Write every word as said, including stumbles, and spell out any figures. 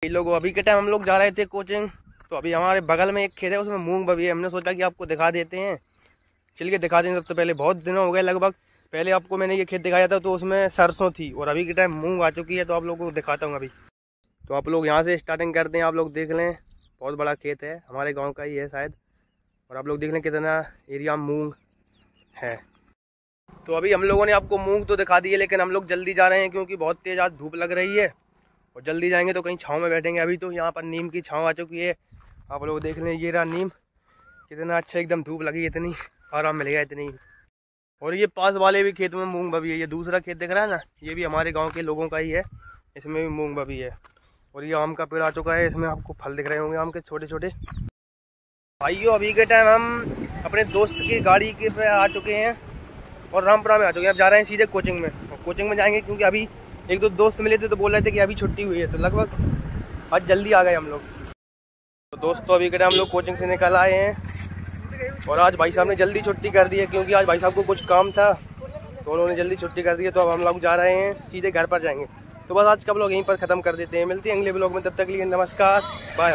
ये लोग अभी के टाइम हम लोग जा रहे थे कोचिंग, तो अभी हमारे बगल में एक खेत है, उसमें मूंग बबी है। हमने सोचा कि आपको दिखा देते हैं, चल के दिखा दें। सबसे पहले बहुत दिनों हो गए, लगभग पहले आपको मैंने ये खेत दिखाया था तो उसमें सरसों थी, और अभी के टाइम मूंग आ चुकी है। तो आप लोगों को दिखाता हूँ अभी। तो आप लोग यहाँ से स्टार्टिंग करते हैं। आप लोग देख लें, बहुत बड़ा खेत है, हमारे गाँव का ही है शायद। और आप लोग देख लें कितना एरिया मूँग है। तो अभी हम लोगों ने आपको मूंग तो दिखा दी है, लेकिन हम लोग जल्दी जा रहे हैं क्योंकि बहुत तेज़ आज धूप लग रही है, और जल्दी जाएंगे तो कहीं छांव में बैठेंगे। अभी तो यहाँ पर नीम की छांव आ चुकी है, आप लोग देख लें। ये रहा नीम, कितना अच्छा, एकदम धूप लगी, इतनी आराम मिलेगा इतनी। और ये पास वाले भी खेत में मूंग बबी है। ये दूसरा खेत दिख रहा है ना, ये भी हमारे गाँव के लोगों का ही है, इसमें भी मूँग बबी है। और ये आम का पेड़ आ चुका है, इसमें आपको फल दिख रहे होंगे आम के छोटे छोटे। भाइयों अभी के टाइम हम अपने दोस्त की गाड़ी के पे आ चुके हैं और रामपुरा में आ चुके हैं। अब जा रहे हैं सीधे कोचिंग में, और कोचिंग में जाएंगे क्योंकि अभी एक दो दोस्त मिले थे तो बोल रहे थे कि अभी छुट्टी हुई है, तो लगभग आज जल्दी आ गए हम लोग। तो दोस्तों अभी के टाइम हम लोग कोचिंग से निकल आए हैं, और आज भाई साहब ने जल्दी छुट्टी कर दी है क्योंकि आज भाई साहब को कुछ काम था, तो उन्होंने जल्दी छुट्टी कर दी है। तो अब हम लोग जा रहे हैं सीधे घर पर जाएंगे। तो बस आज का ब्लॉग यहीं पर ख़त्म कर देते हैं, मिलते हैं अगले ब्लॉग में। तब तक के लिए नमस्कार, बाय।